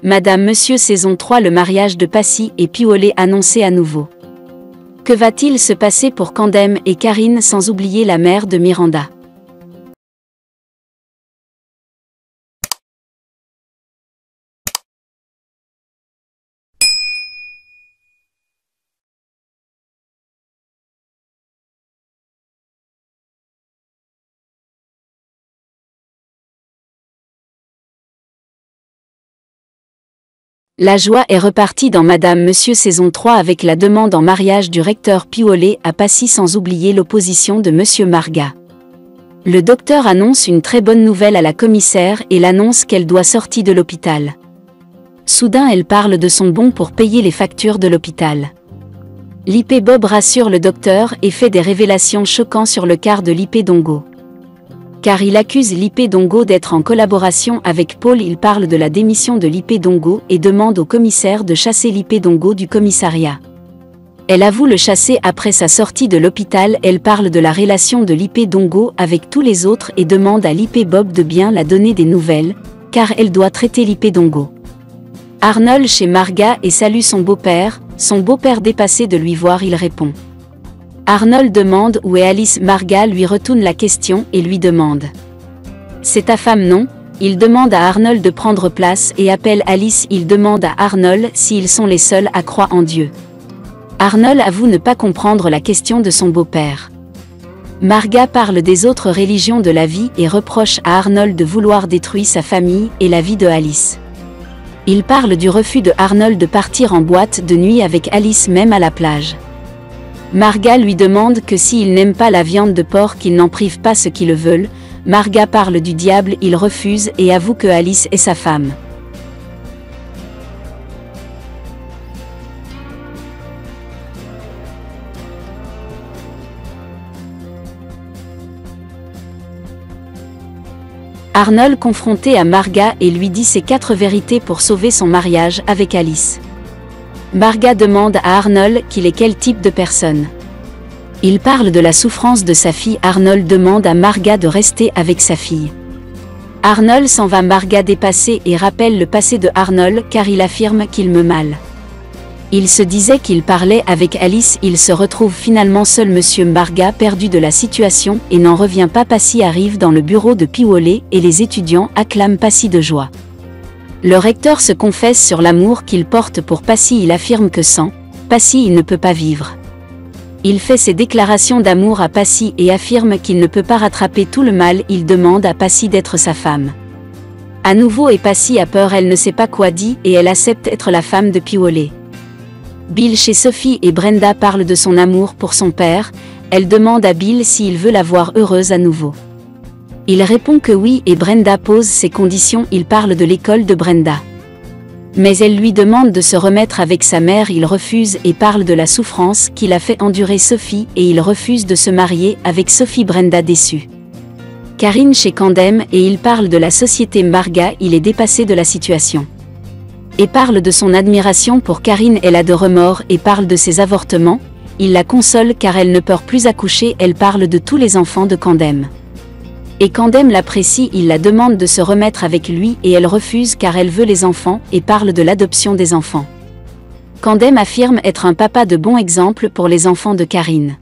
Madame Monsieur saison 3. Le mariage de Passy et Piollet annoncé à nouveau. Que va-t-il se passer pour Candem et Karine sans oublier la mère de Miranda? La joie est repartie dans Madame Monsieur saison 3 avec la demande en mariage du recteur Piollet à Passy sans oublier l'opposition de Monsieur Marga. Le docteur annonce une très bonne nouvelle à la commissaire et l'annonce qu'elle doit sortir de l'hôpital. Soudain elle parle de son bon pour payer les factures de l'hôpital. L'IP Bob rassure le docteur et fait des révélations choquantes sur le cas de l'IP Dongo. Car il accuse l'IP Dongo d'être en collaboration avec Paul. Il parle de la démission de l'IP Dongo et demande au commissaire de chasser l'IP Dongo du commissariat. Elle avoue le chasser après sa sortie de l'hôpital. Elle parle de la relation de l'IP Dongo avec tous les autres et demande à l'IP Bob de bien la donner des nouvelles, car elle doit traiter l'IP Dongo. Arnold chez Marga et salue son beau-père dépassé de lui voir. Il répond. Arnold demande où est Alice. Marga lui retourne la question et lui demande. C'est ta femme non? Il demande à Arnold de prendre place et appelle Alice. Il demande à Arnold s'ils sont les seuls à croire en Dieu. Arnold avoue ne pas comprendre la question de son beau-père. Marga parle des autres religions de la vie et reproche à Arnold de vouloir détruire sa famille et la vie de Alice. Il parle du refus de Arnold de partir en boîte de nuit avec Alice même à la plage. Marga lui demande que s'il n'aime pas la viande de porc qu'il n'en prive pas ceux qui le veulent. Marga parle du diable. Il refuse et avoue que Alice est sa femme. Arnold confronté à Marga et lui dit ses 4 vérités pour sauver son mariage avec Alice. Marga demande à Arnold qu'il est quel type de personne. Il parle de la souffrance de sa fille. Arnold demande à Marga de rester avec sa fille. Arnold s'en va. Marga dépassée et rappelle le passé de Arnold car il affirme qu'il meurt mal. Il se disait qu'il parlait avec Alice. Il se retrouve finalement seul. Monsieur Marga perdu de la situation et n'en revient pas. Passy arrive dans le bureau de Piollet et les étudiants acclament Passy de joie. Le recteur se confesse sur l'amour qu'il porte pour Passy. Il affirme que sans Passy il ne peut pas vivre. Il fait ses déclarations d'amour à Passy et affirme qu'il ne peut pas rattraper tout le mal. Il demande à Passy d'être sa femme. À nouveau et Passy a peur. Elle ne sait pas quoi dire et elle accepte être la femme de Piollet. Bill chez Sophie et Brenda parle de son amour pour son père. Elle demande à Bill s'il veut la voir heureuse à nouveau. Il répond que oui et Brenda pose ses conditions. Il parle de l'école de Brenda. Mais elle lui demande de se remettre avec sa mère. Il refuse et parle de la souffrance qu'il a fait endurer Sophie et il refuse de se marier avec Sophie. Brenda déçue. Karine chez Candem et il parle de la société Marga. Il est dépassé de la situation. Et parle de son admiration pour Karine. Elle a de remords et parle de ses avortements. Il la console car elle ne peut plus accoucher. Elle parle de tous les enfants de Candem. Et Candem l'apprécie. Il la demande de se remettre avec lui et elle refuse car elle veut les enfants et parle de l'adoption des enfants. Candem affirme être un papa de bon exemple pour les enfants de Karine.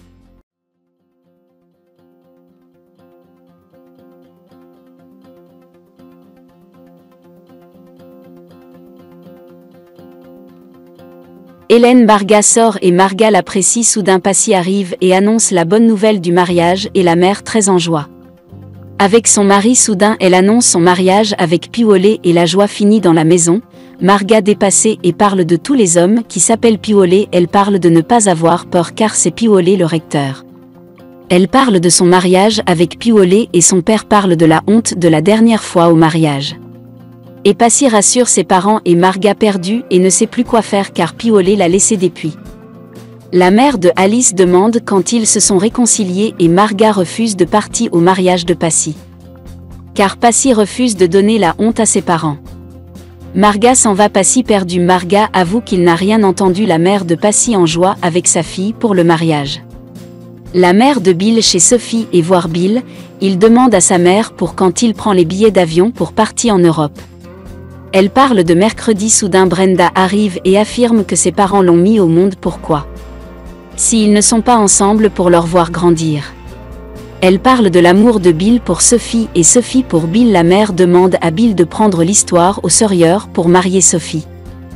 Hélène Marga sort et Marga l'apprécie. Soudain Passy arrive et annonce la bonne nouvelle du mariage et la mère très en joie. Avec son mari soudain elle annonce son mariage avec Piollet et la joie finit dans la maison. Marga dépassée et parle de tous les hommes qui s'appellent Piollet. Elle parle de ne pas avoir peur car c'est Piollet le recteur. Elle parle de son mariage avec Piollet et son père parle de la honte de la dernière fois au mariage. Et Passy rassure ses parents et Marga perdue et ne sait plus quoi faire car Piollet l'a laissé depuis. La mère de Alice demande quand ils se sont réconciliés et Marga refuse de partir au mariage de Passy. Car Passy refuse de donner la honte à ses parents. Marga s'en va. Passy perdu. Marga avoue qu'il n'a rien entendu. La mère de Passy en joie avec sa fille pour le mariage. La mère de Bill chez Sophie et voir Bill, il demande à sa mère pour quand il prend les billets d'avion pour partir en Europe. Elle parle de mercredi. Soudain Brenda arrive et affirme que ses parents l'ont mis au monde. Pourquoi? S'ils ne sont pas ensemble pour leur voir grandir. Elle parle de l'amour de Bill pour Sophie et Sophie pour Bill. La mère demande à Bill de prendre l'histoire au sérieux pour marier Sophie.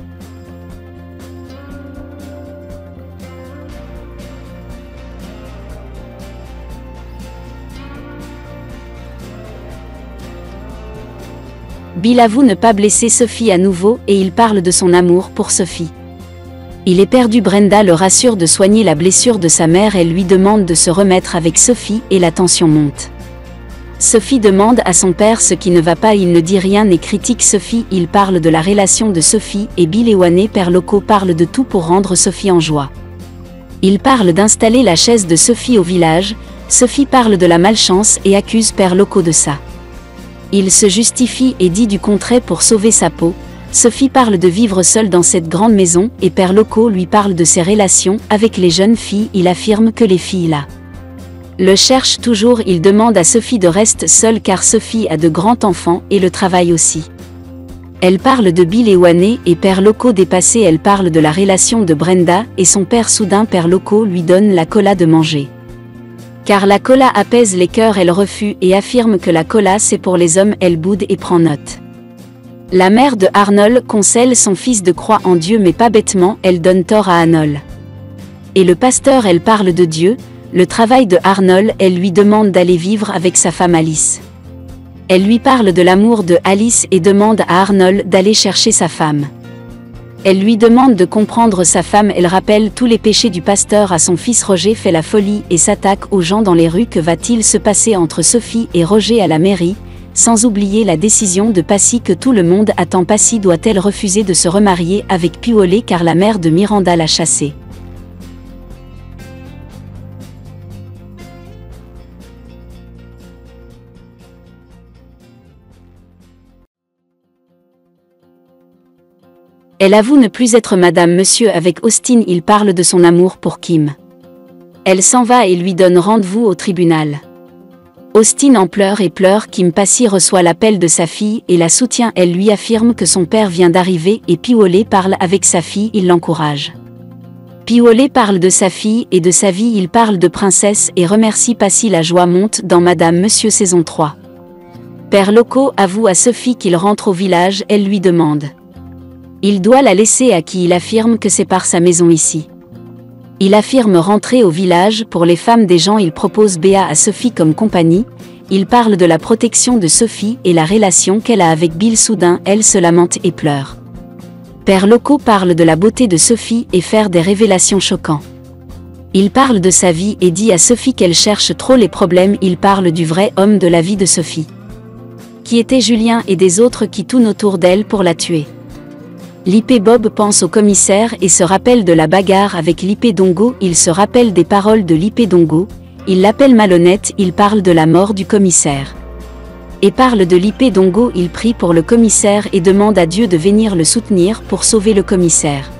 Bill avoue ne pas blesser Sophie à nouveau et il parle de son amour pour Sophie. Il est perdu. Brenda le rassure de soigner la blessure de sa mère. Elle lui demande de se remettre avec Sophie et la tension monte. Sophie demande à son père ce qui ne va pas. Il ne dit rien et critique Sophie. Il parle de la relation de Sophie et Bill. Ewane Père Loco parle de tout pour rendre Sophie en joie. Il parle d'installer la chaise de Sophie au village. Sophie parle de la malchance et accuse Père Loco de ça. Il se justifie et dit du contraire pour sauver sa peau. Sophie parle de vivre seule dans cette grande maison et Père Loco lui parle de ses relations avec les jeunes filles. Il affirme que les filles là le cherchent toujours. Il demande à Sophie de rester seule car Sophie a de grands enfants et le travail aussi. Elle parle de Bill Ewane et Père Loco dépassé. Elle parle de la relation de Brenda et son père. Soudain Père Loco lui donne la cola de manger. Car la cola apaise les cœurs. Elle refuse et affirme que la cola c'est pour les hommes. Elle boude et prend note. La mère de Arnold conseille son fils de croire en Dieu mais pas bêtement. Elle donne tort à Arnold. Et le pasteur elle parle de Dieu, le travail de Arnold. Elle lui demande d'aller vivre avec sa femme Alice. Elle lui parle de l'amour de Alice et demande à Arnold d'aller chercher sa femme. Elle lui demande de comprendre sa femme. Elle rappelle tous les péchés du pasteur à son fils. Roger fait la folie et s'attaque aux gens dans les rues. Que va-t-il se passer entre Sophie et Roger à la mairie? Sans oublier la décision de Passy que tout le monde attend. Passy doit-elle refuser de se remarier avec Piolé car la mère de Miranda l'a chassée? Elle avoue ne plus être Madame Monsieur avec Austin. Il parle de son amour pour Kim. Elle s'en va et lui donne rendez-vous au tribunal. Austin en pleure et pleure. Kim Passy reçoit l'appel de sa fille et la soutient. Elle lui affirme que son père vient d'arriver et Piolé parle avec sa fille. Il l'encourage. Piolé parle de sa fille et de sa vie. Il parle de princesse et remercie Passy. La joie monte dans Madame Monsieur saison 3. Père Loco avoue à Sophie qu'il rentre au village. Elle lui demande. Il doit la laisser à qui? Il affirme que c'est par sa maison ici. Il affirme rentrer au village pour les femmes des gens. Il propose Béa à Sophie comme compagnie. Il parle de la protection de Sophie et la relation qu'elle a avec Bill. Soudain, elle se lamente et pleure. Père Loco parle de la beauté de Sophie et faire des révélations choquantes. Il parle de sa vie et dit à Sophie qu'elle cherche trop les problèmes. Il parle du vrai homme de la vie de Sophie, qui était Julien et des autres qui tournent autour d'elle pour la tuer. Lipé Bob pense au commissaire et se rappelle de la bagarre avec Lipé Dongo. Il se rappelle des paroles de Lipé Dongo. Il l'appelle malhonnête. Il parle de la mort du commissaire. Et parle de Lipé Dongo. Il prie pour le commissaire et demande à Dieu de venir le soutenir pour sauver le commissaire.